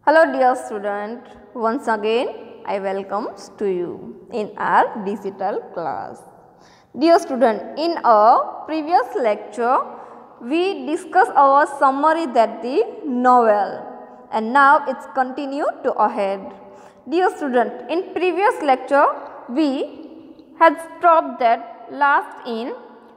Hello dear student, once again I welcome to you in our digital class. Dear student, in a previous lecture we discussed our summary that the novel and now it's continued to ahead. Dear student, in previous lecture we had stopped that last in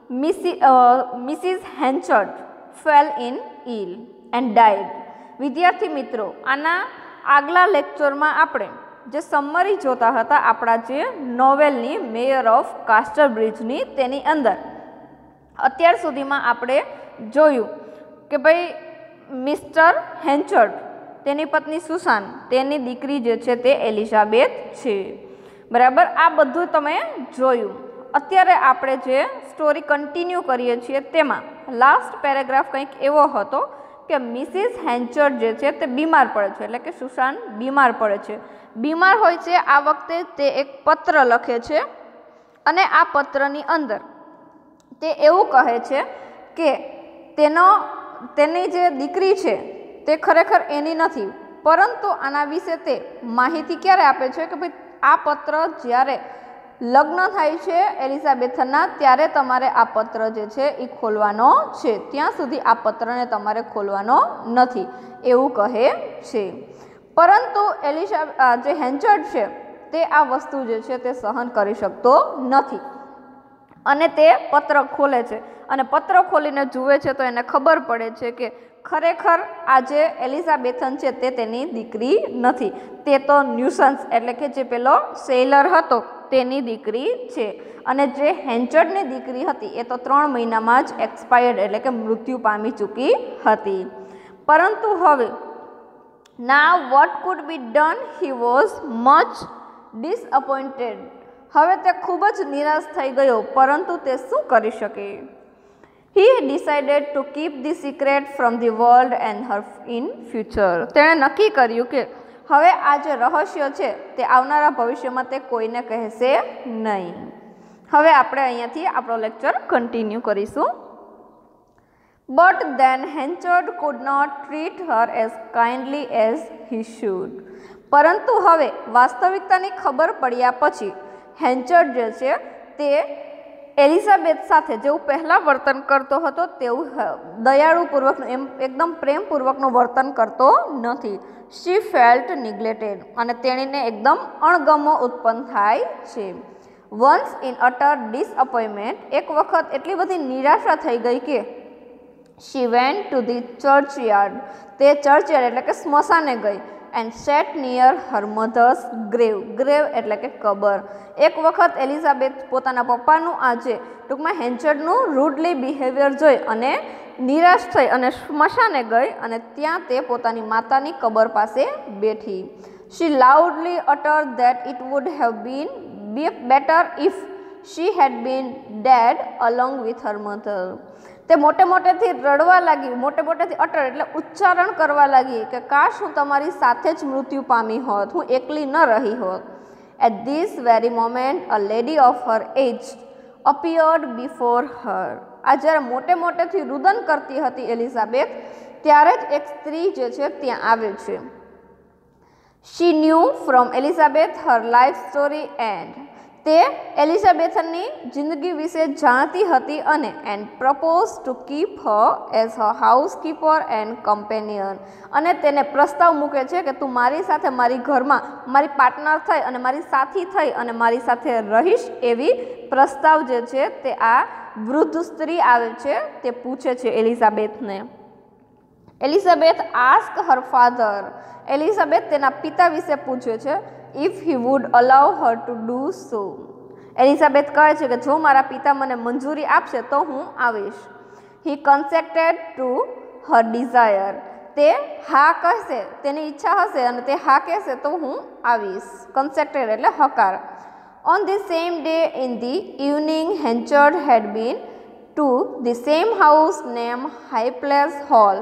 Mrs. Henchard fell in ill and died. વિદ્યાર્થી મિત્રો, આના આગલા લેક્ચરમાં આપણે જે summary જોતા હતા આપણા જે નોવેલની મેયર ઓફ કાસ્ટરબ્રિજની તેની અંદર અત્યાર સુધીમાં આપણે જોયું કે ભાઈ મિસ્ટર હેન્ચર્ડ તેની પત્ની સુસાન તેની દીકરી જે છે તે એલિઝાબેથ છે. બરાબર, આ બધું તમે જોયું. અત્યારે આપણે જે સ્ટોરી કન્ટિન્યુ કરીએ છીએ તેમાં લાસ્ટ પેરેગ્રાફ કંઈક એવો હતો કે મિસિસ હેન્ચર્ડ જે છે તે બીમાર પડે છે, એટલે કે સુસાન બીમાર પડે છે. બીમાર હોય છે આ વખતે તે એક પત્ર લખે છે અને આ પત્રની અંદર તે એવું કહે છે કે તેની જે દીકરી છે તે ખરેખર એની નથી, પરંતુ આના વિશે તે માહિતી ક્યારે આપે છે કે ભાઈ આ પત્ર જ્યારે લગ્ન થાય છે એલિઝાબેથના ત્યારે તમારે આ પત્ર જે છે એ ખોલવાનો છે, ત્યાં સુધી આ પત્રને તમારે ખોલવાનો નથી એવું કહે છે. પરંતુ જે હેન્ચર્ડ છે તે આ વસ્તુ જે છે તે સહન કરી શકતો નથી અને તે પત્ર ખોલે છે અને પત્ર ખોલીને જુએ છે તો એને ખબર પડે છે કે ખરેખર આ જે એલિઝાબેથન છે તે તેની દીકરી નથી, તે તો ન્યુસન્સ એટલે કે જે પેલો સેલર હતો તેની દીકરી છે અને જે હેન્ચર્ડની દીકરી હતી એ તો 3 મહિનામાં જ એક્સપાયર્ડ એટલે કે મૃત્યુ પામી ચૂકી હતી. પરંતુ હવે now what could be done, he was much disappointed. હવે તે ખૂબ જ નિરાશ થઈ ગયો, પરંતુ તે શું કરી શકે? He decided to keep the secret from the world and her in future. તેણે નક્કી કર્યું કે હવે આ જે રહસ્ય છે તે આવનારા ભવિષ્યમાં તે કોઈને કહેશે નહીં. હવે આપણે અહીંયાથી આપણો લેક્ચર કન્ટિન્યુ કરીશું. But then Henchard could not treat her as kindly as he should. પરંતુ હવે વાસ્તવિકતાની ખબર પડ્યા પછી હેન્ચર્ડ જે છે તે એલિઝાબેથ સાથે જેવું પહેલાં વર્તન કરતો હતો તેવું દયાળુપૂર્વકનું એકદમ પ્રેમપૂર્વકનું વર્તન કરતો નથી. શી ફેલ્ટ નિગ્લેક્ટેડ અને તેણીને એકદમ અણગમો ઉત્પન્ન થાય છે. વન્સ ઇન અટર ડિસઅપોઇન્ટમેન્ટ, એક વખત એટલી બધી નિરાશા થઈ ગઈ કે she went to the churchyard, તે ચર્ચયાર્ડ એટલે કે સ્મશાને ગઈ and sat near her mother's grave, grave એટલે કે કબર. એક વખત એલિઝાબેથ પોતાના પપ્પાનું આજે ટૂંકમાં હેન્ચર્ડનું રૂડલી બિહેવિયર જોઈ અને નિરાશ થઈ અને સ્મશાને ગઈ અને ત્યાં તે પોતાની માતાની કબર પાસે બેઠી. She loudly utter that it would have been better if she had been dead along with her mother. તે મોટેથી રડવા લાગી, મોટેથી અટર એટલે ઉચ્ચારણ કરવા લાગી કે કાશ હું તમારી સાથે જ મૃત્યુ પામી હોત, હું એકલી ન રહી હોત. At this very moment a lady of her age appeared before her. આ જ્યારે મોટેથી રુદન કરતી હતી એલિઝાબેથ ત્યારે જ એક સ્ત્રી જે છે ત્યાં આવે છે. She knew from Elizabeth her life story and, તે એલિઝાબેથની જિંદગી વિશે જાણતી હતી અને and propose to keep her as her housekeeper and companion, અને તેને પ્રસ્તાવ મૂકે છે કે તું મારી સાથે મારી ઘરમાં મારી પાર્ટનર થઈ અને મારી સાથી થઈ અને મારી સાથે રહીશ, એવી પ્રસ્તાવ જે છે તે આ વૃદ્ધ સ્ત્રી આવે છે તે પૂછે છે એલિઝાબેથને. Elizabeth ask her father, Elizabeth તેના પિતા વિશે પૂછે છે if he would allow her to do so. Elizabeth કહે છે કે જો મારા પિતા મને મંજૂરી આપશે તો હું આવીશ. હી કન્સેન્ટેડ ટુ હર ડિઝાયર, તે હા કહેશે, તેની ઈચ્છા હશે અને તે હા કહેશે તો હું આવીશ. કન્સેન્ટેડ એટલે હકાર. On the same day in the evening, Henchard had been to the same house named High Place Hall.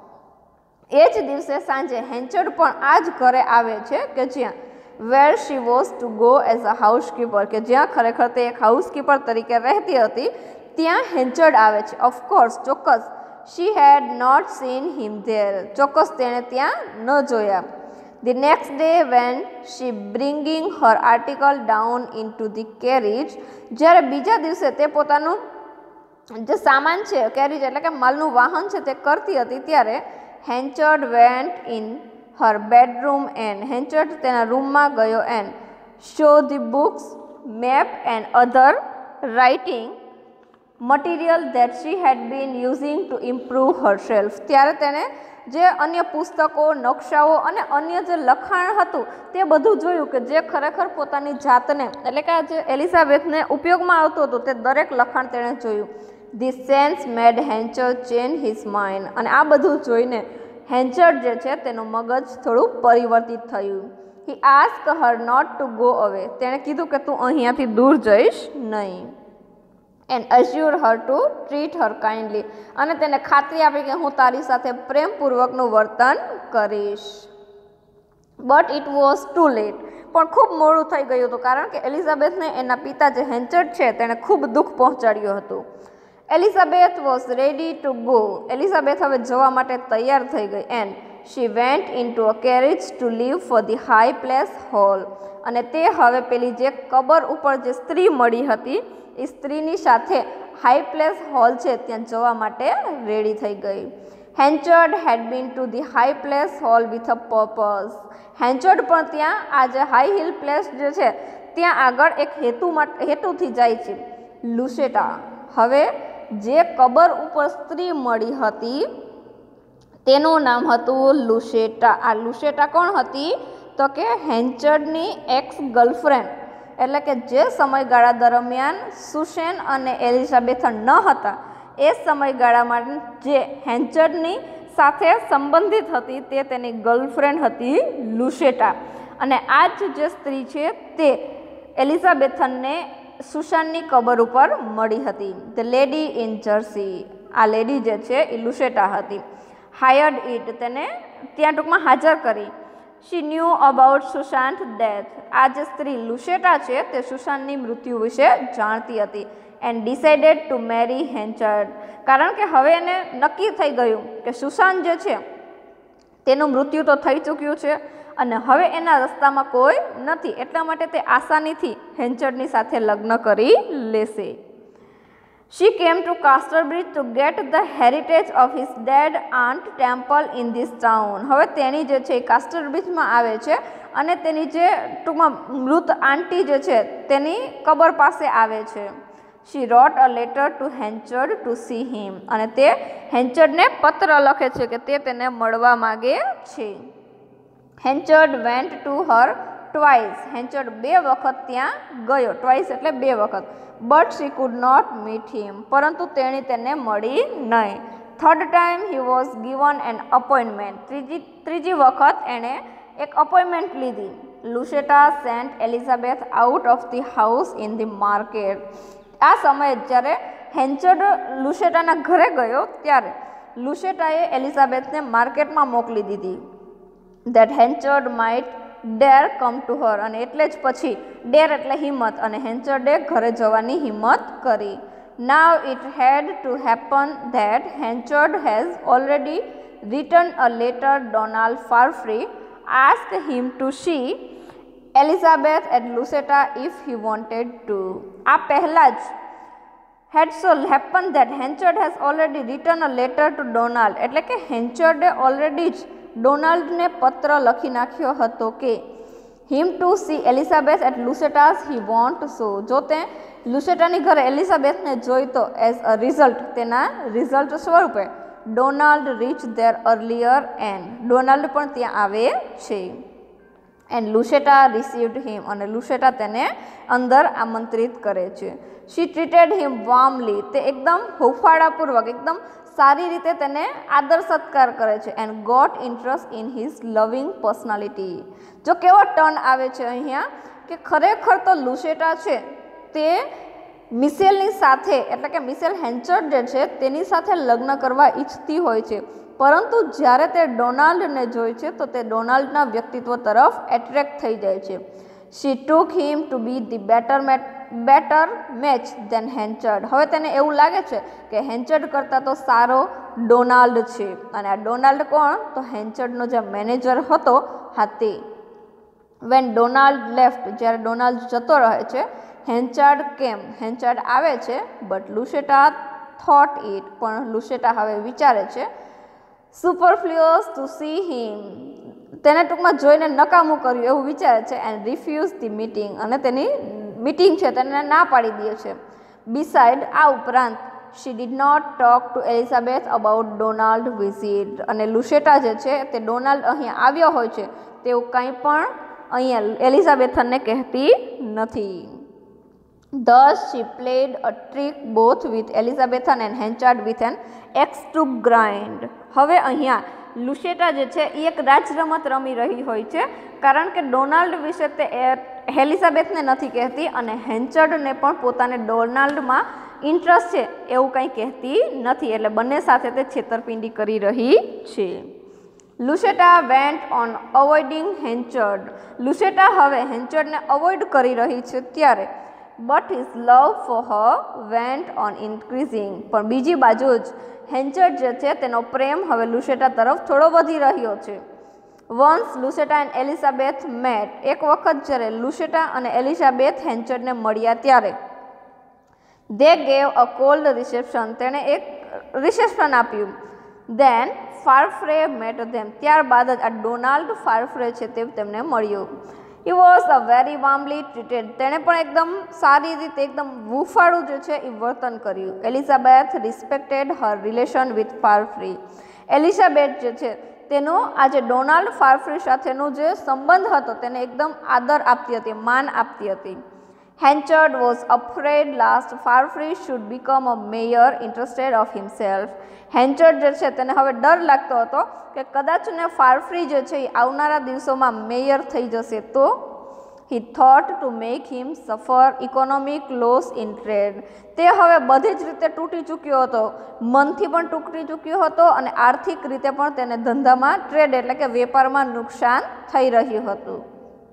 એ જ દિવસે સાંજે હેન્ચર્ડ પણ આ જ ઘરે આવે છે કે જ્યાં where she was to go as a housekeeper, કે જ્યાં ખરેખર તે એક હાઉસકીપર તરીકે રહેતી હતી ત્યાં હેન્ચર્ડ આવે છે. ઓફકોર્સ, ચોક્કસ. she had not seen him there, ચોક્કસ તેણે ત્યાં ન જોયા. The next day when she bringing her article down into the carriage, જ્યારે બીજા દિવસે તે પોતાનું જે સામાન છે કેરેજ એટલે કે માલનું વાહન છે તે કરતી હતી ત્યારે Henchard went in her bedroom and Henchard તેના રૂમમાં ગયો and show the books map and other writing material that she had been using to improve herself. ત્યારે તેણે જે અન્ય પુસ્તકો નકશાઓ અને અન્ય જે લખાણ હતું તે બધું જોયું કે જે ખરેખર પોતાની જાતને એટલે કે જે એલિઝાબેથને ઉપયોગમાં આવતું હતું તે દરેક લખાણ તેણે જોયું. This sense made Henchard change his mind. અને આ બધું જોઈને હેન્ચર્ડ જે છે તેનું મગજ થોડું પરિવર્તિત થયું. He asked her not to go away. તેણે કીધું કે તું અહીંયાથી દૂર જઈશ નહીં. And assured her to treat her kindly. અને તેને ખાતરી આપી કે હું તારી સાથે પ્રેમપૂર્વકનું વર્તન કરીશ. But it was too late. પણ ખૂબ મોડું થઈ ગયું હતું કારણ કે એલિઝાબેથને એના પિતા જે હેન્ચર્ડ છે તેણે ખૂબ દુઃખ પહોંચાડ્યું હતું. Elizabeth was ready to go. Elizabeth હવે જવા માટે તૈયાર થઈ ગઈ. And she went into a carriage to leave for the High Place Hall. અને તે હવે પેલી જે કબર ઉપર જે સ્ત્રી મળી હતી એ સ્ત્રીની સાથે હાઈ પ્લેસ હોલ છે ત્યાં જવા માટે રેડી થઈ ગઈ. Henchard had been to the High Place Hall with a purpose. Henchard પણ ત્યાં આ જે હાઈ હિલ પ્લેસ જે છે ત્યાં આગળ એક હેતુથી જાય છે. લુસેટા. હવે જે કબર ઉપર સ્ત્રી મળી હતી તેનું નામ હતું લુસેટા. આ લુસેટા કોણ હતી તો કે હેન્ચર્ડની એક્સ ગર્લફ્રેન્ડ એટલે કે જે સમયગાળા દરમિયાન સુસેન અને એલિઝાબેથ ન હતા એ સમયગાળામાં જે હેન્ચર્ડની સાથે સંબંધિત હતી તે તેની ગર્લફ્રેન્ડ હતી લુસેટા. અને આ જ જે સ્ત્રી છે તે એલિઝાબેથનને સુસાનની કબર ઉપર મળી હતી. The lady in Jersey. આ લેડી જે છે એ લુસેટા હતી. Hired it. તેને ત્યાં ટૂંકમાં હાજર કરી. She knew about Susan's death. આ જે સ્ત્રી લુસેટા છે તે સુશાંતની મૃત્યુ વિશે જાણતી હતી. And decided to marry Henchard. કારણ કે હવે એને નક્કી થઈ ગયું કે સુશાંત જે છે તેનું મૃત્યુ તો થઈ ચૂક્યું છે અને હવે એના રસ્તામાં કોઈ નથી એટલા માટે તે આસાનીથી હેન્ચર્ડની સાથે લગ્ન કરી લેશે. She came to Casterbridge to get the heritage of his dead aunt Temple in this town. હવે તેની જે છે એ કાસ્ટરબ્રિજમાં આવે છે અને તેની જે ટૂંકમાં મૃત આંટી જે છે તેની કબર પાસે આવે છે. She wrote a letter to Henchard to see him. અને તે હેન્ચર્ડને પત્ર લખે છે કે તે તેને મળવા માગે છે. Henchard went to her twice. Henchard 2 વખત ત્યાં ગયો. ટ્વાઇસ એટલે 2 વખત. But she could not meet him. પરંતુ તેણી તેને મળી નહીં. Third time he was given an appointment. ત્રીજી વખત એણે એક અપોઇન્ટમેન્ટ લીધી. Lucetta sent Elizabeth out of the house in the market. આ સમયે જ્યારે હેન્ચર્ડ લુસેટાના ઘરે ગયો ત્યારે લુસેટાએ એલિઝાબેથને માર્કેટમાં મોકલી દીધી. That Henchard might dare come to her. અને એટલે જ પછી ડેર એટલે હિંમત અને હેન્ચર્ડે ઘરે જવાની હિંમત કરી. Now it had to happen that Henchard has already written a letter Donald Farfrae ask him to see Elizabeth at Lucetta if he wanted to. આ પહેલાં જ had so happened that Henchard has already written a letter to Donald. એટલે કે હેન્ચર્ડે already જ ડોનાલ્ડને પત્ર લખી નાખ્યો હતો કે him to see Elizabeth at Lucetta's he want so. જો તે લુસેટાની ઘરે એલિઝાબેથને જોઈતો એઝ અ રિઝલ્ટ તેના રિઝલ્ટ સ્વરૂપે Donald reach there earlier and. Donald પણ ત્યાં આવે છે. And Lucetta received him. અને લુસેટા તેને અંદર આમંત્રિત કરે છે. She treated him warmly. તે એકદમ હુંફાળાપૂર્વક એકદમ સારી રીતે તેને આદર સત્કાર કરે છે. And got interest in his loving personality. જો કેવો ટર્ન આવે છે અહીંયા કે ખરેખર તો લુસેટા છે તે મિશેલની સાથે એટલે કે મિશેલ હેન્ચર્ડ જે છે તેની સાથે લગ્ન કરવા ઈચ્છતી હોય છે. પરંતુ જ્યારે તે ડોનાલ્ડને જોઈ છે તો તે ડોનાલ્ડના વ્યક્તિત્વ તરફ એટ્રેક્ટ થઈ જાય છે. She took him to be the better match than Henchard. હવે તેને એવું લાગે છે કે હેન્ચર્ડ કરતાં તો સારો ડોનાલ્ડ છે. અને આ ડોનાલ્ડ કોણ? તો હેન્ચર્ડનો જે મેનેજર હતો હા તે. વેન ડોનાલ્ડ લેફ્ટ, જ્યારે ડોનાલ્ડ જતો રહે છે, હેન્ચાર્ડ કેમ, હેન્ચાર્ડ આવે છે, બટ લુસેટા થોટ ઇટ, પણ લુસેટા હવે વિચારે છે, સુપરફ્લુઅસ ટુ સી હિમ, તેને ટૂંકમાં જોઈને નકામું કર્યું એવું વિચારે છે, એન્ડ રિફ્યુઝ ધી મીટિંગ, અને તેની મીટિંગ છે તેને ના પાડી દે છે. બિસાઇડ, આ ઉપરાંત, she did not talk to Elizabeth about Donald visit, અને લુસેટા જે છે તે ડોનાલ્ડ અહીંયા આવ્યો હોય છે તેવું કંઈ પણ અહીંયા એલિઝાબેથનને કહેતી નથી. Thus she played a trick both with Elizabethan and Henchard with an axe to grind. હવે અહીંયા લુસેટા જે છે એ એક રાજરમત રમી રહી હોય છે, કારણ કે ડોનાલ્ડ વિશે તે એલિઝાબેથને નથી કહેતી અને હેન્ચર્ડને પણ પોતાને ડોનાલ્ડમાં ઇન્ટરેસ્ટ છે એવું કંઈ કહેતી નથી, એટલે બંને સાથે તે છેતરપિંડી કરી રહી છે. લુસેટા વેન્ટ ઓન અવોઇડિંગ હેન્ચર્ડ, લુસેટા હવે હેન્ચર્ડને અવોઇડ કરી રહી છે ત્યારે, but his love for her went on increasing, પણ બીજી બાજુ જ હેન્ચર્ડ જે છે તેનો પ્રેમ હવે લુસેટા તરફ થોડો વધી રહ્યો છે. Once Lucetta and Elizabeth met, એક વખત જ્યારે લુસેટા અને એલિઝાબેથ હેન્ચર્ડને મળ્યા ત્યારે, they gave a cold reception, તેણે એક રિસેપ્શન આપ્યું. દેન ફારફ્રે મેટ ધેમ, ત્યારબાદ જ આ ડોનાલ્ડ ફારફ્રે છે તે તેમને મળ્યો. He was a very warmly treated, તેણે પણ એકદમ સારી રીતે એકદમ વૂફાળું જે છે એ વર્તન કર્યું. Elizabeth respected her relation with Farfrae, Elizabeth જે છે તેનો આ જે ડોનાલ્ડ ફારફ્રી સાથેનો જે સંબંધ હતો તેને એકદમ આદર આપતી હતી, માન આપતી હતી. Henchard was afraid last Farfrae should become a mayor interested of himself, Henchard જે છે તેને હવે ડર લાગતો હતો કે કદાચને ફારફ્રી જે છે એ આવનારા દિવસોમાં મેયર થઈ જશે તો he thought to make him suffer economic loss in trade, તે હવે બધી જ રીતે તૂટી ચૂક્યો હતો, મનથી પણ તૂટી ચૂક્યો હતો અને આર્થિક રીતે પણ તેને ધંધામાં ટ્રેડ એટલે કે વેપારમાં નુકસાન થઈ રહ્યું હતું.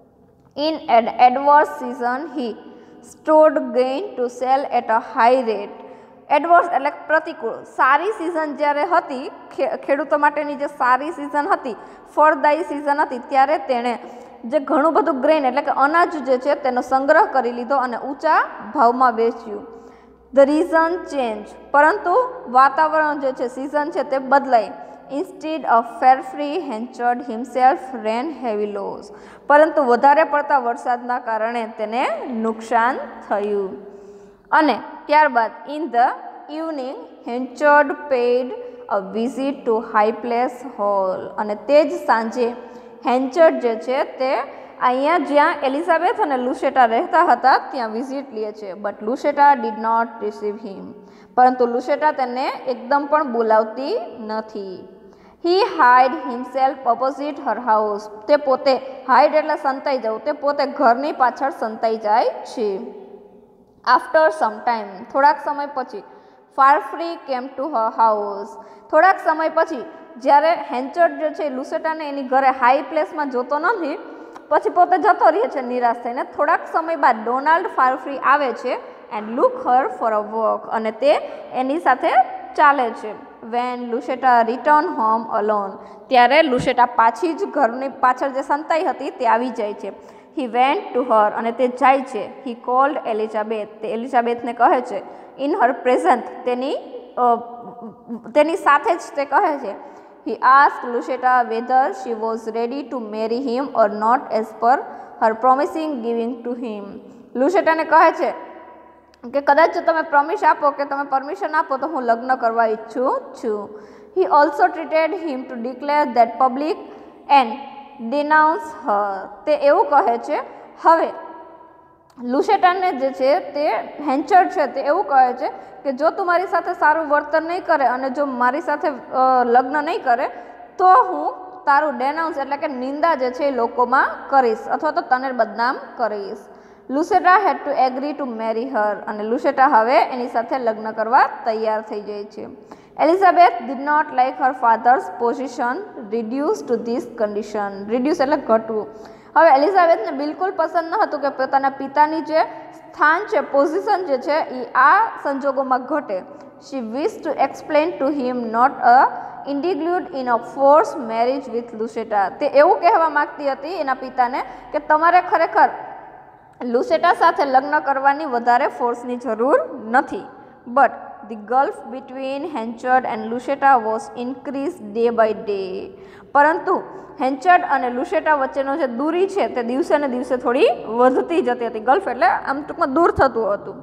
In an adverse season he stood gain to sell at a high rate, adverse એટલે પ્રતિકૂળ, સારી સિઝન જ્યારે હતી, ખેડૂતો માટેની જે સારી સિઝન હતી, ફળદાયી સિઝન હતી, ત્યારે તેણે જે ઘણું બધું ગ્રેન એટલે કે અનાજ જે છે તેનો સંગ્રહ કરી લીધો અને ઊંચા ભાવમાં વેચ્યું. ધ રીઝન ચેન્જ, પરંતુ વાતાવરણ જે છે સિઝન છે તે બદલાઈ. Instead of Farfrae Henchard himself ran heavy loss, પરંતુ વધારે પડતા વરસાદના કારણે તેને નુકસાન થયું. અને ત્યારબાદ in the evening Henchard paid a visit to High Place Hall, અને તે જ સાંજે હેન્ચર્ડ જે છે તે અહીંયા જ્યાં એલિઝાબેથ અને લુસેટા રહેતા હતા ત્યાં વિઝિટ લે છે. But Lucetta did not receive him, પરંતુ લુસેટા તેને એકદમ પણ બોલાવતી નથી. He hide himself opposite her house, તે પોતે હાઇડ એટલે સંતાઈ જવું, તે પોતે ઘરની પાછળ સંતાઈ જાય છે. આફ્ટર સમ ટાઈમ, થોડાક સમય પછી, ફારફ્રી કેમ ટુ હર હાઉસ, થોડાક સમય પછી જ્યારે હેન્ચર્ડ જે છે લુસેટાને એની ઘરે હાઈ પ્લેસમાં જોતો નથી, પછી પોતે જતો રહે છે નિરાશ થઈને. થોડાક સમય બાદ ડોનાલ્ડ ફારફ્રી આવે છે and look her for a walk, અને તે એની સાથે ચાલે છે. When Lucetta return home alone, ત્યારે લુસેટા પાછી જ ઘરની પાછળ જે સંતાઈ હતી તે આવી જાય છે. હી વેન્ટ ટુ હર, અને તે જાય છે. હી કોલ્ડ એલિઝાબેથ, તે એલિઝાબેથને કહે છે. ઇન હર પ્રેઝન્ટ, તેની સાથે જ તે કહે છે. He ask Lucetta whether she was ready to marry him or not as per her promising giving to him, લુસેટાને કહે છે કે કદાચ જો તમે પ્રોમિસ આપો કે તમે પરમિશન આપો તો હું લગ્ન કરવા ઈચ્છું છું. He also treated him to declare that public and denounce her, તે એવું કહે છે. હવે લુસેટાને જે છે તે હેન્ચર્ડ છે તે એવું કહે છે કે જો તું મારી સાથે સારું વર્તન નહીં કરે અને જો મારી સાથે લગ્ન નહીં કરે તો હું તારું ડેનાઉન્સ એટલે કે નિંદા જે છે એ લોકોમાં કરીશ અથવા તો તને બદનામ કરીશ. Lucetta had to agree to marry her, અને લુસેટા હવે એની સાથે લગ્ન કરવા તૈયાર થઈ જાય છે. Elizabeth did not like her father's position reduce to this condition, reduce એટલે ઘટવું. હવે એલિઝાબેથને બિલકુલ પસંદ ન હતું કે પોતાના પિતાની જે સ્થાન છે, પોઝિશન જે છે એ આ સંજોગોમાં ઘટે. She wished to explain to him not a indulged in a forced marriage with Lucetta. તે એવું કહેવા માંગતી હતી એના પિતાને કે તમારે ખરેખર લુસેટા સાથે લગ્ન કરવાની વધારે ફોર્સની જરૂર નથી. But the gulf between Henchard and Lucetta was increase day by day. પરંતુ હેન્ચર્ડ અને લુસેટા વચ્ચેનો જે દૂરી છે તે દિવસે ને દિવસે થોડી વધતી જતી હતી. ગલ્ફ એટલે આમ ટૂંકમાં દૂર થતું હતું.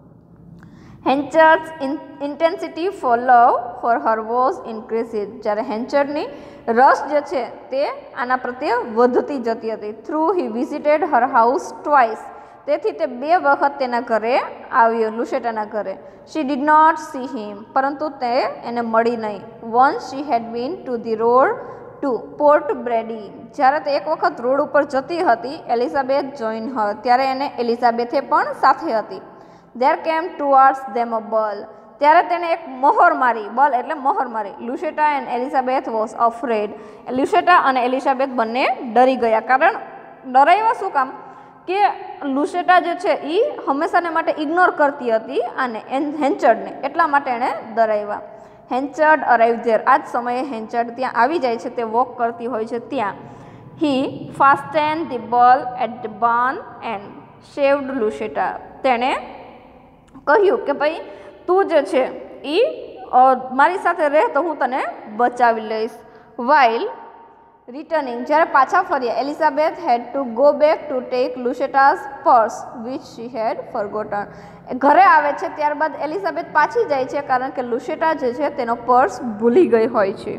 Henchard's intensity for love for her was increased. જ્યારે હેન્ચર્ડની રસ જે છે તે આના પ્રત્યે વધતી જતી હતી. Through he visited her house twice. તેથી તે 2 વખત તેના ઘરે આવ્યો, લુસેટાના ઘરે. She did not see him. પરંતુ તે એને મળી નહીં. Once she had been to the road to Port Bredy. જ્યારે તે એક વખત રોડ ઉપર જતી હતી, એલિઝાબેથ જોઈન હર. ત્યારે એને એલિઝાબેથે પણ સાથે હતી. ધેર કેમ ટુવર્ડ્સ ધેમ અ બલ. ત્યારે તેને એક મહોર મારી. બલ એટલે મહોર મારી. Lucetta and Elizabeth was afraid. Lucetta અને એલિઝાબેથ બંને ડરી ગયા. કારણ ડરાવ્યા શું કામ કે લુસેટા જે છે એ હંમેશાને માટે ઇગ્નોર કરતી હતી અને હેન્ચર્ડને, એટલા માટે એણે ડરાવ્યા. હેન્ચર્ડ અરાઇવ ધેર. આ જ સમયે હેન્ચર્ડ ત્યાં આવી જાય છે. તે વોક કરતી હોય છે ત્યાં. He fasten the bull at the barn and saved Lucetta. તેણે કહ્યું કે ભાઈ તું જે છે એ મારી સાથે રહે તો હું તને બચાવી લઈશ. While returning. જ્યારે પાછા ફર્યા, Elizabeth had to go back to take Lucetta's purse which she had forgotten. ઘરે આવે છે ત્યારબાદ એલિઝાબેથ પાછી જાય છે કારણ કે લુસેટા જે છે તેનો પર્સ ભૂલી ગઈ હોય છે.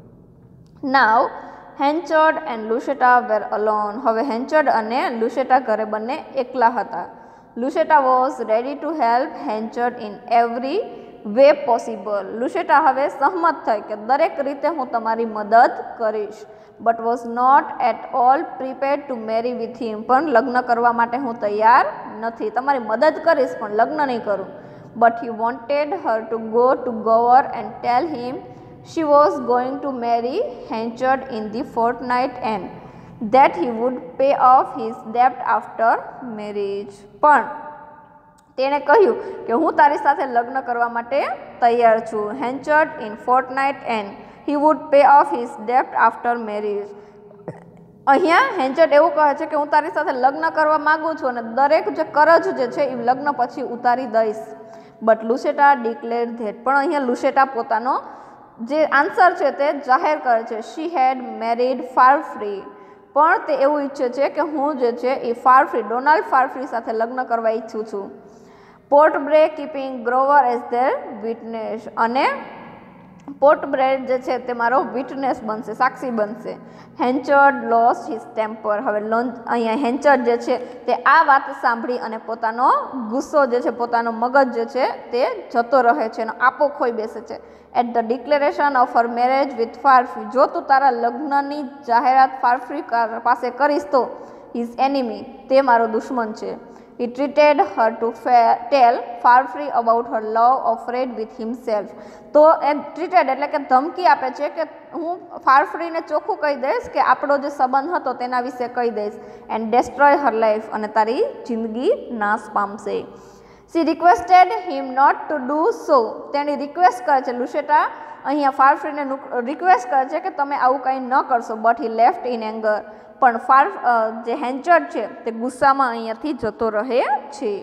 Now Henchard and Lucetta were alone. હવે હેન્ચર્ડ અને લુસેટા ઘરે બંને એકલા હતા. Lucetta was ready to help Henchard in every way possible. Lucetta હવે સહમત થઈ કે દરેક રીતે હું તમારી મદદ કરીશ. But was not at all prepared to marry with him. પણ લગ્ન કરવા માટે હું તૈયાર નથી. તમારી મદદ કરીશ પણ લગ્ન નહીં કરું. But he wanted her to go to Grower and tell him she was going to marry Henchard in the fortnight and that he would pay off his debt after marriage. પણ તેણે કહ્યું કે હું તારી સાથે લગ્ન કરવા માટે તૈયાર છું. Henchard in fortnight and he would pay off his debt after marriage. અહીંયા હેન્ચર્ડ એવું કહે છે કે હું તારી સાથે લગ્ન કરવા માગું છું અને દરેક જે કરજ જે છે એ લગ્ન પછી ઉતારી દઈશ. But Lucetta declare that. પણ અહીંયા લુસેટા પોતાનો જે આન્સર છે તે જાહેર કરે છે. She had married Farfrae. પણ તે એવું ઈચ્છે છે કે હું જે છે એ ફારફ્રી, ડોનાલ્ડ ફારફ્રી સાથે લગ્ન કરવા ઈચ્છું છું. Port Bredy keeping Grower as their witness. અને પોર્ટ બ્રેડ જે છે તે મારો વિટનેસ બનશે, સાક્ષી બનશે. Henchard lost his temper. હવે અહીંયા હેન્ચર્ડ જે છે તે આ વાત સાંભળી અને પોતાનો ગુસ્સો જે છે, પોતાનો મગજ જે છે તે જતો રહે છે અને આપો ખોઈ બેસે છે. At the declaration of her marriage with Farfrae. જો તું તારા લગ્નની જાહેરાત ફારફ્રી પાસે કરીશ તો હિઝ એનિમી, તે મારો દુશ્મન છે. He treated her to tell Farfree about her love afraid with himself. તો એ ટ્રીટેડ એટલે કે ધમકી આપે છે કે હું ફારફ્રીને ચોખ્ખું કહી દઈશ કે આપણો જે સંબંધ હતો તેના વિશે કહી દઈશ. And destroy her life. અને તારી જિંદગી નાશ પામશે. She requested him not to do so. તેની રિક્વેસ્ટ કરે છે લુસેટા અહીંયા ફારફ્રીને રિક્વેસ્ટ કરે છે કે તમે આવું કંઈ ન કરશો. But he left in anger. પણ જે હેન્ચર્ડ છે તે ગુસ્સામાં અહીંયાથી જતો રહે છે.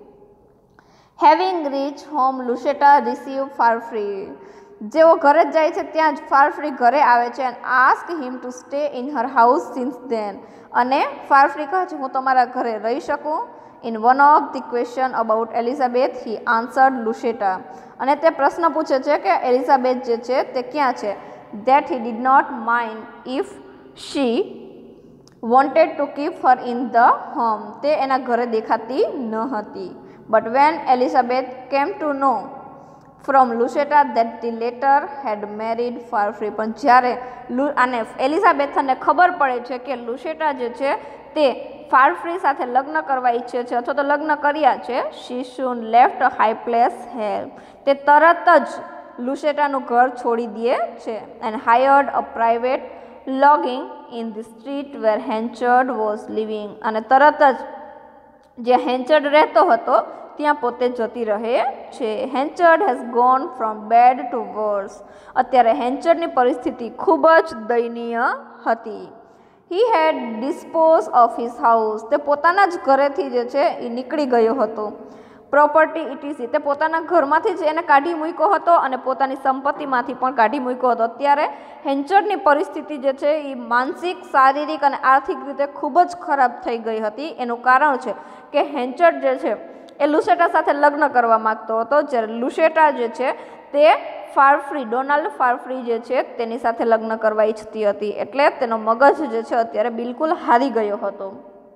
Having reach home Lucetta receive Farfrae. જેઓ ઘરે જ જાય છે ત્યાં જ ફારફ્રી ઘરે આવે છે and ask him to stay in her house since then. અને ફારફ્રી કહે છે હું તમારા ઘરે રહી શકું. In one of the question about Elizabeth he answered Lucetta. અને તે પ્રશ્ન પૂછે છે કે એલિઝાબેથ જે છે તે ક્યાં છે. That he did not mind if she wanted to keep her in the home. તે એના ઘરે દેખાતી ન હતી. But when Elizabeth came to know from Lucetta that the latter had married Farfree. પણ જ્યારે આને એલિઝાબેથને ખબર પડે છે કે લુસેટા જે છે તે ફારફ્રી સાથે લગ્ન કરવા ઈચ્છે છે અથવા તો લગ્ન કર્યા છે. she soon left a high place here. તે તરત જ લુસેટાનું ઘર છોડી દે છે and hired a private lodging in the street where Henchard was living. અને તરત જ જે હેન્ચર્ડ રહેતો હતો ત્યાં પોતે જતી રહે છે. Henchard has gone from bad to worse. અત્યારે હેન્ચર્ડની પરિસ્થિતિ ખૂબ જ દયનીય હતી. He had dispose of his house. તે પોતાના જ ઘરેથી જે છે એ નીકળી ગયો હતો. Property ETC. તે પોતાના ઘરમાંથી જ એને કાઢી મૂક્યો હતો અને પોતાની સંપત્તિમાંથી પણ કાઢી મૂક્યો હતો. અત્યારે હેન્ચર્ડની પરિસ્થિતિ જે છે એ માનસિક, શારીરિક અને આર્થિક રીતે ખૂબ જ ખરાબ થઈ ગઈ હતી. એનું કારણ છે કે હેન્ચર્ડ જે છે એ લુસેટા સાથે લગ્ન કરવા માગતો હતો, જ્યારે લુસેટા જે છે તે ફારફ્રી, ડોનાલ્ડ ફારફ્રી જે છે તેની સાથે લગ્ન કરવા ઈચ્છતી હતી. એટલે તેનો મગજ જે છે અત્યારે બિલકુલ હારી ગયો હતો.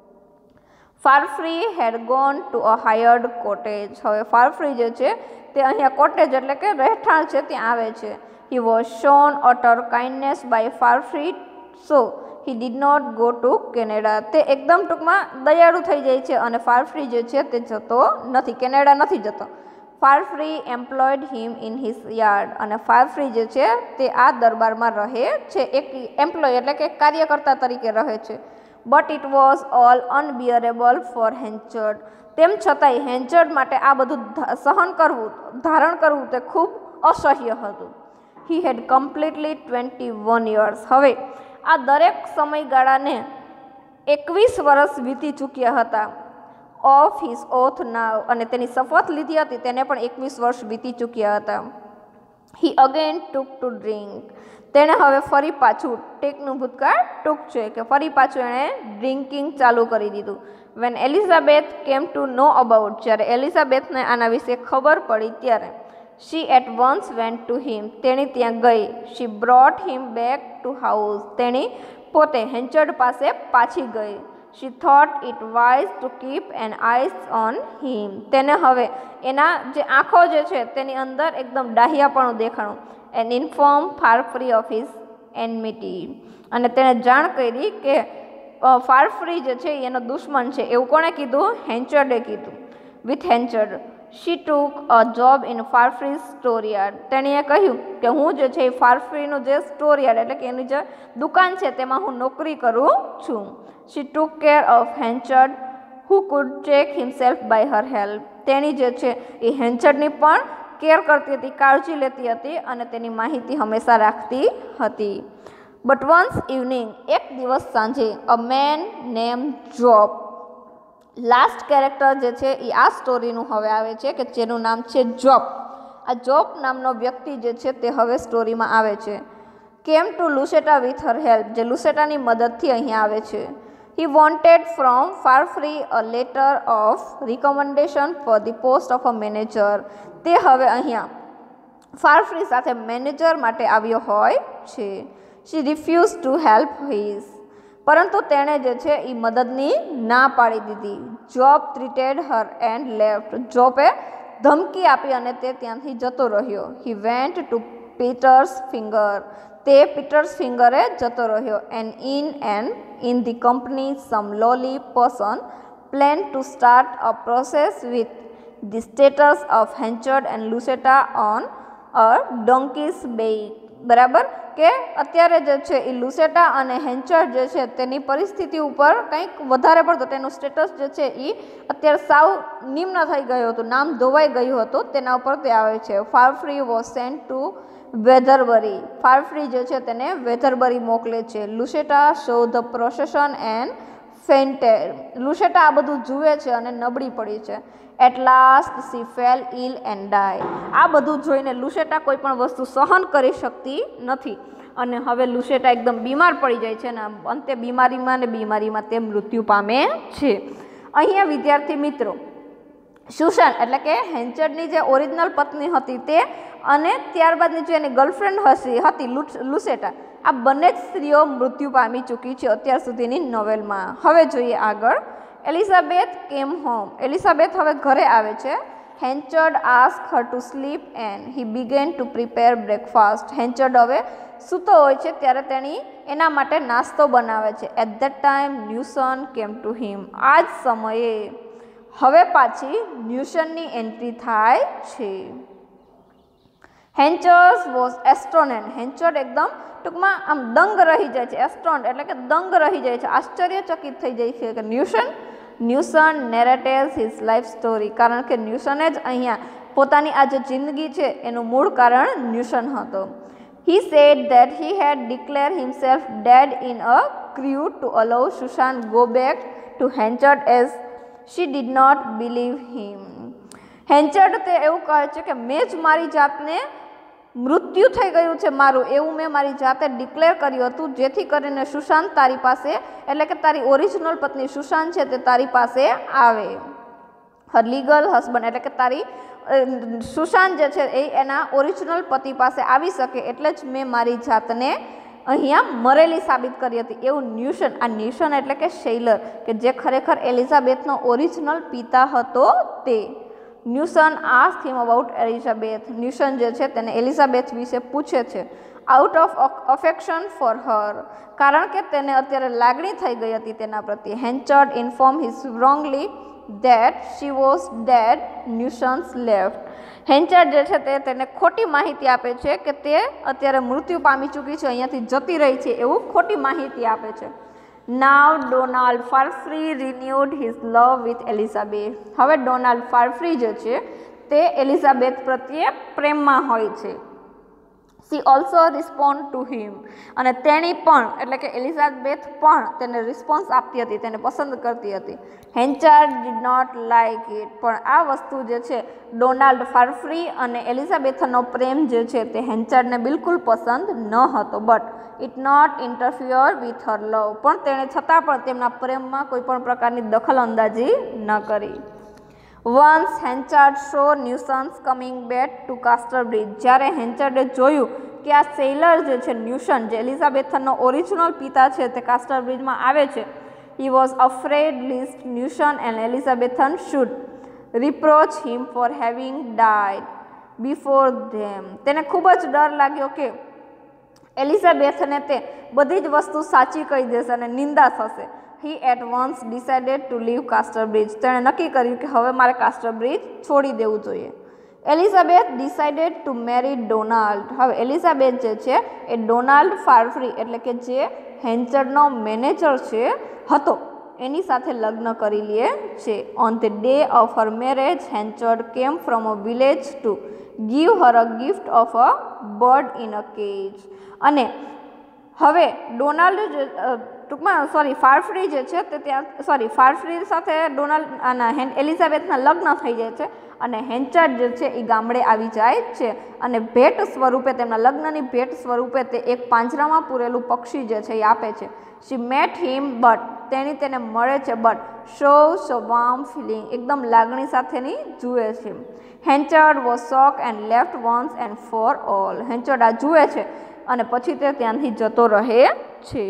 Farfrae had gone to a hired cottage. હવે ફારફ્રી જે છે તે અહીંયા કોટેજ એટલે કે રહેઠાણ છે ત્યાં આવે છે. He was shown utter kindness by Farfrae, so he did not go to Canada. તે એકદમ ટૂંકમાં દયાળુ થઈ જાય છે અને ફારફ્રી જે છે તે જતો નથી, કેનેડા નથી જતો. Farfrae employed him in his yard. અને ફારફ્રી જે છે તે આ દરબારમાં રહે છે, એક એમ્પ્લોય એટલે કે કાર્યકર્તા તરીકે રહે છે. But it was all unbearable for Henchard. તેમ છતાંય હેન્ચર્ડ માટે આ બધું સહન કરવું, ધારણ કરવું તે ખૂબ અસહ્ય હતું. He had completely 21 years. હવે આ દરેક સમયગાળાને 21 વર્ષ વીતી ચૂક્યા હતા. Of his oath now. અને તેની શપથ લીધી હતી તેને પણ 21 વર્ષ વીતી ચૂક્યા હતા. He again took to drink. તેણે હવે ફરી પાછું, ટેકનું ભૂતકાળ ટૂંક છે કે ફરી પાછું એણે ડ્રિંકિંગ ચાલુ કરી દીધું. When Elizabeth came to know about. જ્યારે એલિઝાબેથને આના વિશે ખબર પડી ત્યારે she at once went to him. તેણી ત્યાં ગઈ. She brought him back to house. તેણી પોતે હેન્ચર્ડ પાસે પાછી ગઈ. She thought it wise to keep an eye on him. તેને હવે એના જે આંખો જે છે તેની અંદર એકદમ ડાહ્યાપણું દેખાણું. And inform Farfrae of his enmity. અને તેણે જાણ કરી કે ફારફ્રી જે છે એનો દુશ્મન છે. એવું કોણે કીધું? હેન્ચર્ડે કીધું. With Henchard she took a job in Farfrae storeyard. તેણીએ કહ્યું કે હું જે છે એ ફારફ્રીનું જે સ્ટોરયાર્ડ એટલે કે એની જે દુકાન છે તેમાં હું નોકરી કરું છું. She took care of Henchard who could check himself by her help. તેણી જે છે એ હેન્ચર્ડની પણ કેર કરતી હતી, કાળજી લેતી હતી અને તેની માહિતી હંમેશા રાખતી હતી. But once evening. એક દિવસ સાંજે a man name Jopp. Last character જે છે એ આ સ્ટોરીનું હવે આવે છે કે જેનું નામ છે જોબ. આ જોબ નામનો વ્યક્તિ જે છે તે હવે સ્ટોરીમાં આવે છે. Came to Lucetta with her help. જે લુસેટાની મદદથી અહીંયા આવે છે. He wanted from Farfrae a letter of recommendation for the post of a manager. તે હવે અહીંયા ફારફ્રી સાથે મેનેજર માટે આવ્યો હોય છે. She refuse to help his. પરંતુ તેણે જે છે એ મદદની ના પાડી દીધી. Jopp treated her and left. જોબે ધમકી આપી અને તે ત્યાંથી જતો રહ્યો. He went to Peter's finger. તે પીટર્સ ફિંગરે જતો રહ્યો. And in the company some lowly person plan to start a process with the status of Henchard and Lucetta on a donkey's back. બરાબર કે અત્યારે જે છે એ લુસેટા અને હેન્ચર્ડ જે છે તેની પરિસ્થિતિ ઉપર કંઈક વધારે પડતો, તેનું સ્ટેટસ જે છે એ અત્યારે સાવ નિમ્ન થઈ ગયું હતું, નામ ધોવાઈ ગયું હતું, તેના ઉપર તે આવે છે. Farfrae was sent to Weatherbury. Farfrae જે છે તેને વેધરબરી મોકલે છે. Lucetta saw the procession and fainted. Lucetta આ બધું જુએ છે અને નબળી પડી છે. At last she fell ill and die. આ બધું જોઈને લુસેટા કોઈ પણ વસ્તુ સહન કરી શકતી નથી અને હવે લુસેટા એકદમ બીમાર પડી જાય છે અને અંતે બીમારીમાં તે મૃત્યુ પામે છે. અહીંયા વિદ્યાર્થી મિત્રો સુસાન એટલે કે હેન્ચર્ડની જે ઓરિજિનલ પત્ની હતી તે અને ત્યારબાદની જે એની ગર્લફ્રેન્ડ હતી લુસેટા, આ બંને જ સ્ત્રીઓ મૃત્યુ પામી ચૂકી છે અત્યાર સુધીની નોવેલમાં. હવે જોઈએ આગળ. એલિઝાબેથ કેમ હોમ. એલિઝાબેથ હવે ઘરે આવે છે. Henchard ask her to sleep and he began to prepare breakfast. Henchard હવે સૂતો હોય છે ત્યારે તેણી એના માટે નાસ્તો બનાવે છે. At that time ન્યુસન came to him. આ જ સમયે હવે પાછી ન્યુસનની એન્ટ્રી થાય છે. હેન્ચર્ડ વોઝ એસ્ટોનેડ. હેન્ચર્ડ એકદમ ટૂંકમાં આમ દંગ રહી જાય છે. એસ્ટોન્ડ એટલે કે દંગ રહી જાય છે, આશ્ચર્યચકિત થઈ જાય છે કે Newson narrates his life story, કારણ કે ન્યુસને જ અહીંયા પોતાની આ જે જિંદગી છે એનું મૂળ કારણ ન્યુસન હતો. He said that he had declared himself dead in a crew to allow Susan go back to Henchard as she did not believe him. હેન્ચર્ડ તે એવું કહે છે કે મેં જ મારી જાતને મૃત્યુ થઈ ગયું છે મારું એવું મેં મારી જાતે ડિક્લેર કર્યું હતું, જેથી કરીને સુશાંત તારી પાસે, એટલે કે તારી ઓરિજિનલ પત્ની સુશાંત છે તે તારી પાસે આવે. હર લીગલ હસબન્ડ, એટલે કે તારી સુશાંત જે છે એ એના ઓરિજિનલ પતિ પાસે આવી શકે, એટલે જ મેં મારી જાતને અહીંયા મરેલી સાબિત કરી હતી એવું ન્યુસન, આ ન્યુસન એટલે કે શેલર, કે જે ખરેખર એલિઝાબેથનો ઓરિજિનલ પિતા હતો તે. Newson ask him about Elizabeth, Newson જે છે તેને એલિઝાબેથ વિશે પૂછે છે. Out of affection for her, કારણ કે તેને અત્યારે લાગણી થઈ ગઈ હતી તેના પ્રત્યે. Henchard inform his wrongly that she was dead. Newson's left, Henchard જે છે તે તેને ખોટી માહિતી આપે છે કે તે અત્યારે મૃત્યુ પામી ચૂકી છે, અહીંયાથી જતી રહી છે એવું ખોટી માહિતી આપે છે. Now Donald Farfrae renewed his love with Elizabeth, હવે ડોનાલ્ડ ફાર્ફ્રી જે છે તે એલિઝાબેથ પ્રત્યે પ્રેમમાં હોય છે. She also respond to him, અને તેણી પણ એટલે કે એલિઝાબેથ પણ તેને રિસ્પોન્સ આપતી હતી, તેને પસંદ કરતી હતી. Henchard did not like it, પણ આ વસ્તુ જે છે ડોનાલ્ડ ફાર્ફ્રી અને એલિઝાબેથનો પ્રેમ જે છે તે હેન્ચાર્ડને બિલકુલ પસંદ ન હતો. But it not interfere with her love, પણ તેણે છતાં પણ તેમના પ્રેમમાં કોઈ પણ પ્રકારની દખલ અંદાજી ન કરી. Once Henchard saw Newson's coming back to Casterbridge, જ્યારે હેન્ચાર્ડે જોયું કે આ સેલર જે છે ન્યુસન, જે એલિઝાબેથનો ઓરિજિનલ પિતા છે તે કાસ્ટર બ્રિજમાં આવે છે. He was afraid lest Newson and Elizabeth Jane should reproach him for having died before them, તેને ખૂબ જ ડર લાગ્યો કે એલિઝાબેથને તે બધી જ વસ્તુ સાચી કહી દેશે અને નિંદા થશે. He at once decided to leave Casterbridge, તેણે નક્કી કર્યું કે હવે મારે કાસ્ટર બ્રિજ છોડી દેવું જોઈએ. Elizabeth decided to marry Donald, હવે એલિઝાબેથ જે છે એ ડોનાલ્ડ ફાર્ફ્રી એટલે કે જે હેન્ચર્ડનો મેનેજર છે હતો એની સાથે લગ્ન કરી લે છે. On the day of her marriage Henchard came from a village to give her a gift of a bird in a cage, અને હવે ડોનાલ્ડ ટૂંકમાં ફાર્ફ્રી જે છે તે ત્યાં ફાર્ફ્રી સાથે ડોનાલ્ડ એલિઝાબેથના લગ્ન થઈ જાય છે અને હેન્ચાર્ડ જે છે એ ગામડે આવી જાય છે અને ભેટ સ્વરૂપે તેમના લગ્નની ભેટ સ્વરૂપે તે એક પાંજરામાં પૂરેલું પક્ષી જે છે એ આપે છે. શી મેટ હિમ બટ, તેણી તેને મળે છે બટ સો વાર્મ ફિલિંગ, એકદમ લાગણી સાથેની જુએ છે. Henchard was shock and left once and for all, Henchard આ જુએ છે અને પછી તે ત્યાંથી જતો રહે છે.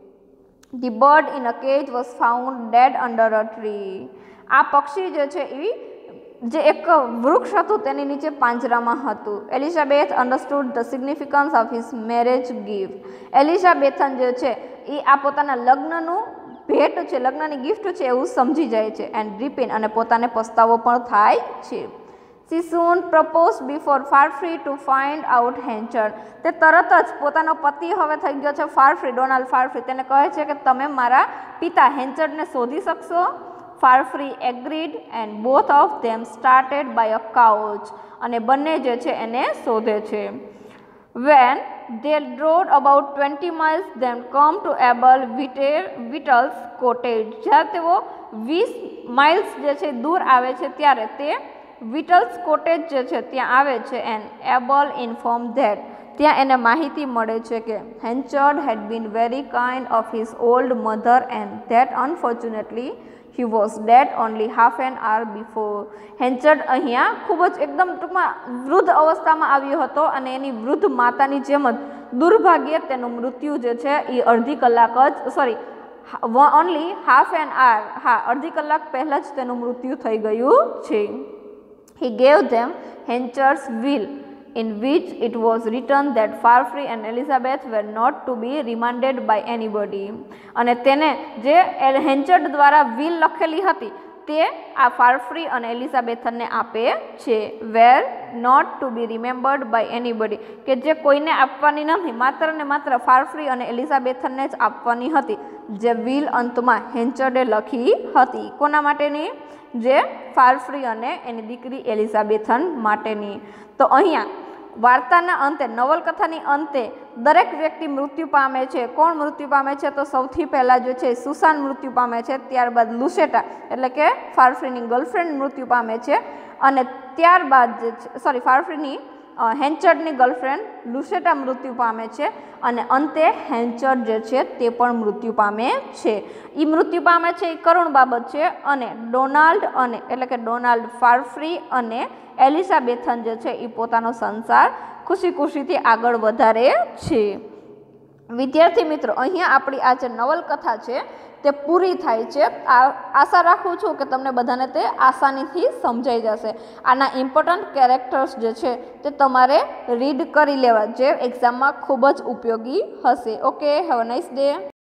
The bird in a cage was found dead under a tree, આ પક્ષી જે છે એ જે એક વૃક્ષ હતું તેની નીચે પાંજરામાં હતું. Elizabeth understood the significance of his marriage gift, Elizabeth Jane જે છે એ આ પોતાના લગ્નનું ભેટ છે, લગ્નની ગિફ્ટ છે એવું સમજી જાય છે. એન્ડ રિપિન, અને પોતાને પસ્તાવો પણ થાય છે. She soon proposed before Farfree to find out Henchard, તે તરત જ પોતાનો પતિ હવે થઈ ગયો છે ફાર્ફ્રી, ડોનાલ્ડ ફાર્ફ્રી, તેને કહે છે કે તમે મારા પિતા હેન્ચર્ડને શોધી શકશો. Farfrae agreed and both of them started by a coach, અને બંને જે છે એને શોધે છે. When they rode about 20 miles, then come to Abel Whittle's cottage, જ્યારે તેઓ 20 માઇલ્સ જે છે દૂર આવે છે ત્યારે તે વિટલ્સ કોટેજ જે છે ત્યાં આવે છે. એન્ડ એબલ ઇન્ફોર્મ ધેટ, ત્યાં એને માહિતી મળે છે કે Henchard had been very kind of his old mother and that unfortunately he was dead only half an hour before. Henchard અહીંયા ખૂબ જ એકદમ ટૂંકમાં વૃદ્ધ અવસ્થામાં આવ્યો હતો અને એની વૃદ્ધ માતાની જેમ જ દુર્ભાગ્યે તેનું મૃત્યુ જે છે એ અડધી કલાક જ ઓનલી હાફ એન આવર, હા અડધી કલાક પહેલાં જ તેનું મૃત્યુ થઈ ગયું છે. He gave them Henchard's will, in which it was written that Farfree and Elizabeth were not to be remanded by anybody. અને તેને જે હેન્ચર્ડ દ્વારા વિલ લખેલી હતી તે આ ફારફ્રી અને એલિઝાબેથનને આપે છે. Were not to be remembered by anybody, કે જે કોઈને આપવાની નથી, માત્ર ને માત્ર ફારફ્રી અને એલિઝાબેથનને જ આપવાની હતી, જે વિલ અંતમાં હેન્ચર્ડે લખી હતી. કોના માટેની? જે ફારફ્રી અને એની દીકરી એલિઝાબેથન માટેની. તો અહીંયા વાર્તાના અંતે, નવલકથાની અંતે દરેક વ્યક્તિ મૃત્યુ પામે છે. કોણ મૃત્યુ પામે છે? તો સૌથી પહેલાં જે છે સુસાન મૃત્યુ પામે છે, ત્યારબાદ લુસેટા એટલે કે ફારફ્રીની ગર્લફ્રેન્ડ મૃત્યુ પામે છે, અને ત્યારબાદ જે છે ફારફ્રીની હેન્ચર્ડની ગર્લફ્રેન્ડ લુસેટા મૃત્યુ પામે છે, અને અંતે હેન્ચર્ડ જે છે તે પણ મૃત્યુ પામે છે. એ મૃત્યુ પામે છે એ કરુણ બાબત છે, અને ડોનાલ્ડ અને એટલે કે ડોનાલ્ડ ફારફ્રી અને એલિઝાબેથન જે છે એ પોતાનો સંસાર ખુશી ખુશીથી આગળ વધારે છે. વિદ્યાર્થી મિત્રો, અહીંયા આપણી આ જે નવલકથા છે તે પૂરી થાય છે. આશા રાખું છું કે તમને બધાને તે આસાનીથી સમજાઈ જશે. આના ઇમ્પોર્ટન્ટ કેરેક્ટર્સ જે છે તે તમારે રીડ કરી લેવા, જે એક્ઝામમાં ખૂબ જ ઉપયોગી હશે. Okay, have a nice day.